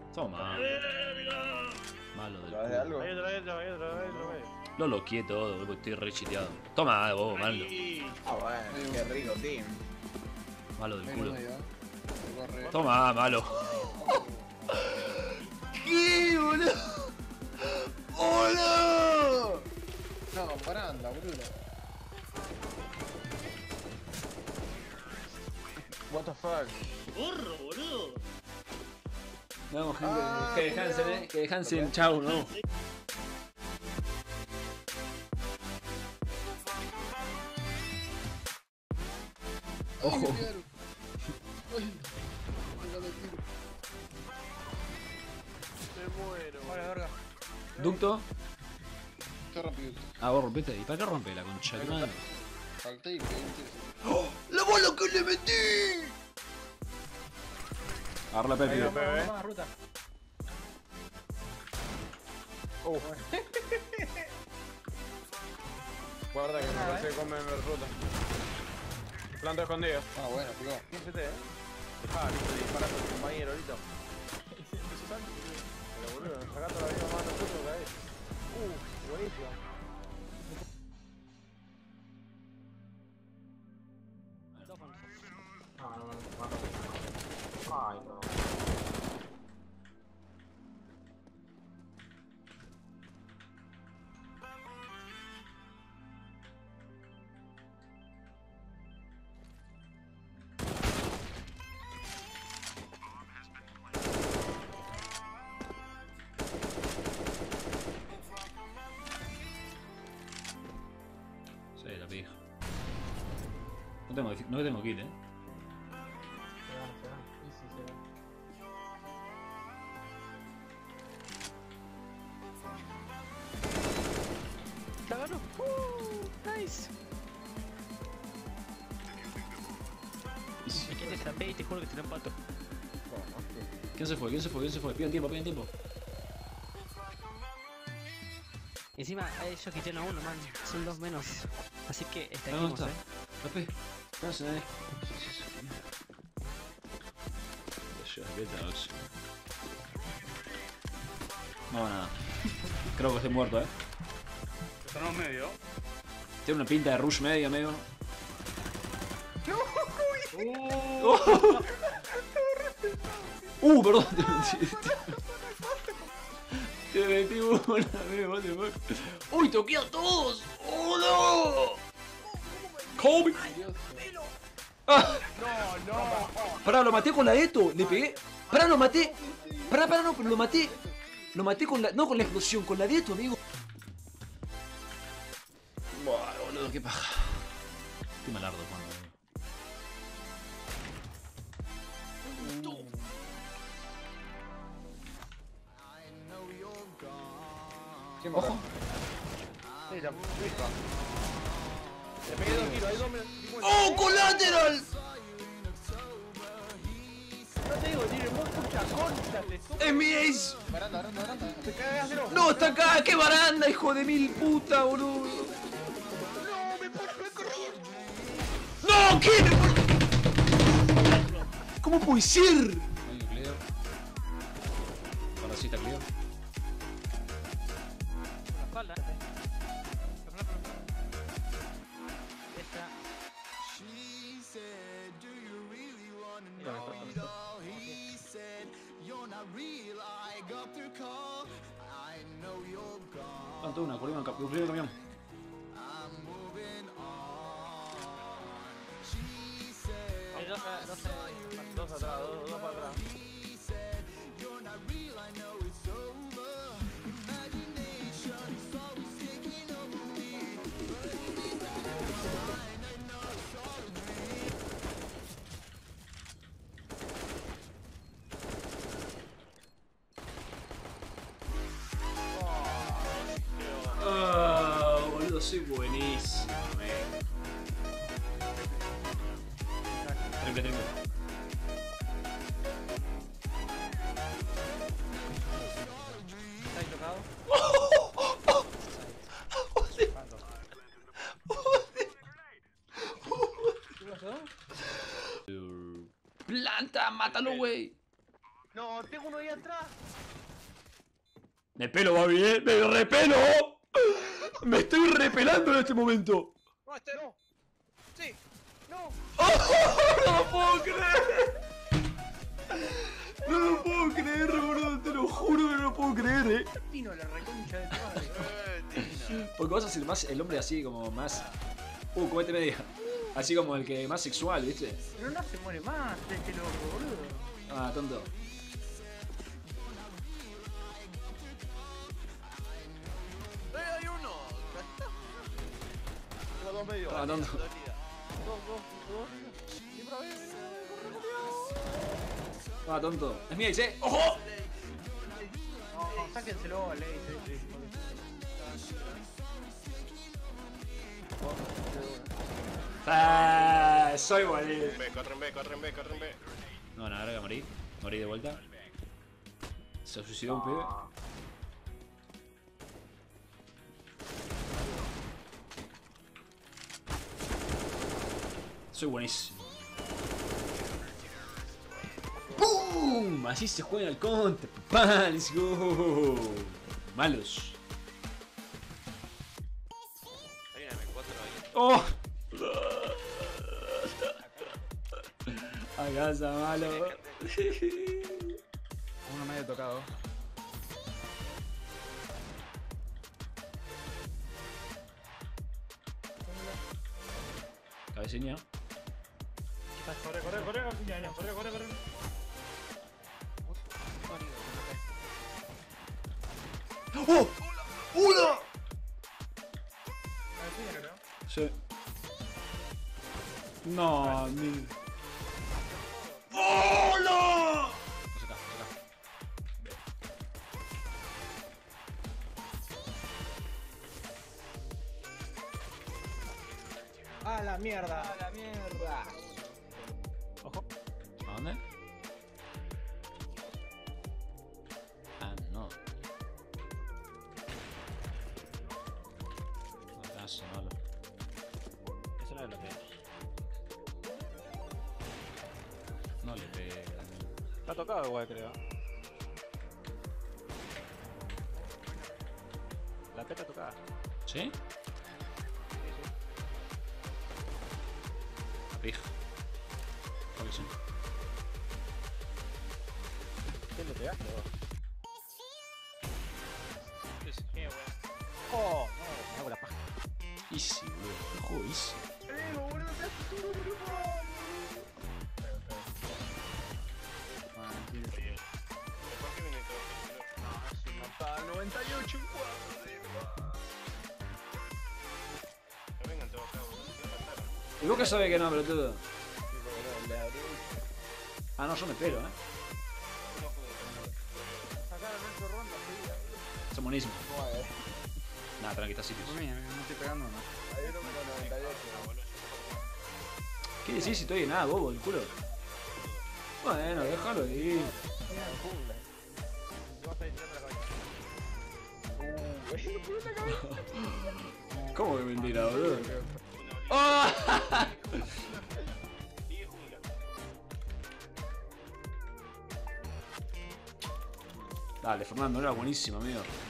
Toma. Malo del ¿Sabes de culo. algo? Hay otro. Lo loqué todo, boludo, estoy re chiteado. Toma, bobo, malo. Ah, bueno, qué rico, team. Malo del Ahí culo. no me dio. Se corre. Toma, malo. ¿Qué, boludo? ¡Hola! No, baranda, boludo. What the fuck? ¡Burro, boludo! Vamos, gente. Que de Hansen, que de Hansen, chau, no. Ojo. Ay, ay, pégale tiro. Me muero. Vale, verga. Ducto. Yo rompí un. Ah, vos rompiste ahí. ¿Para qué rompe la concha de tu madre? Salté y pegué un tiro. ¡Oh! ¡La bola que le metí! Agarra la Pepi. Vamos, ruta. Guarda que me parece que come ruta. Planto escondido. Ah, bueno, pegó. ¿Quién se te, Dejá, listo, dispara a tu compañero ahorita. Pero boludo, sacando la vida más nosotros que a él. Buenísimo. Ay, no. Sí, la pija. No tengo kill, Se van. Sí, sí, se van. ¡La ganó! ¡Nice! ¿Quién te tapé y te juro que te lo empato? ¿Quién se fue? ¿Quién se fue? ¿Quién se fue? Piden tiempo. Encima ellos quitaron a uno, man. Son dos menos. Así que ¿Dónde estaríamos, está? La P. Espérense, ahí. No, nada. Creo que estoy muerto, Estamos medio. Tiene una pinta de rush medio, amigo. Perdón, te metí una, amigo, what the fuck. ¡Uy, toqué a todos! ¡Oh, no! ¡Kobe! ¡Ah! No. Pará, lo maté con la Eto, le pegué. Pará, lo maté. Pará, no, pero lo maté. Lo maté con la. No con la explosión, con la Eto, amigo. Buah, boludo, qué paja. Estoy malardo, mano. Ojo. Sí, la pica. Le pegué 2 tiros, hay 2 menos. ¡Oh, colateral! No te digo, tiene mucha concha, te supo. ¡Es mi ace! Baranda. Te cagas de loco. ¡No, está acá! ¡Qué baranda, hijo de mil puta, boludo! No, me corrí. ¡No! ¿Qué? ¿Cómo puede ser? Ahí, clear. Ahora sí está clear. La espalda. Esta. Tanto una, corrimos el primer camión. Hay dos Dos para atrás. Ah, boludo, soy buenísimo, Triple. está ahí tocado. Planta, mátalo, güey. No, tengo uno ahí atrás. Me pelo, Babi, me repelo. Me estoy repelando en este momento. No, este no. Sí. No. No lo puedo creer. No lo puedo creer, boludo. Te lo juro que no lo puedo creer, Tino, la reconcha de tu madre. Porque vas a ser más el hombre así como más... comete media. Así como el que más sexual, ¿viste? Pero no se muere más, este loco, boludo. Ah, tonto. Hay uno. Tengo dos medios. Ah, tonto. Dos. Ah, tonto. Es mía, dice. ¡Ojo! No, sáquenselo, ley. Ah, soy buenísimo. Corre en B. No, ahora que morí. Morí de vuelta. Se suicidó un pibe. Soy buenísimo. ¡Pum! Así se juega el counter. ¡Pam! ¡Let's go! Malos. Hay una M4 ahí. ¡Oh! Acá está malo. Uno medio tocado. Cabeceña. Corre. Corre. ¡Oh! ¡Una! Sí. No, mi. ¡Hola! ¡A la mierda! Ojo. ¿A dónde? Ah, no. Acaso, malo. Eso no es lo que es. No le pega. Está tocado igual, creo. La teta tocada. ¿Sí? La pija. Creo que sí. ¿Qué le pegaste vos? Qué bueno. ¡Oh! No, me hago la paja. Easy, boludo. El juego easy. ¿Por qué viene todo? Hasta 98 en 4. Que vengan todos acá, boludo. ¿Qué mataron? ¿Y vos qué sabés que no, pelotudo? Ah, no, yo me espero, Sacaron 8 rondas, sí. Son buenísimos. Nah, tranqui, está Sirius. No estoy pegando, ¿no? Hay uno con 98. ¿Qué decís si estoy en nada, bobo, el culo? Bueno, déjalo ahí. ¿Cómo que mentira, boludo? ¡Ah! Dale, Fernando, era buenísimo, amigo.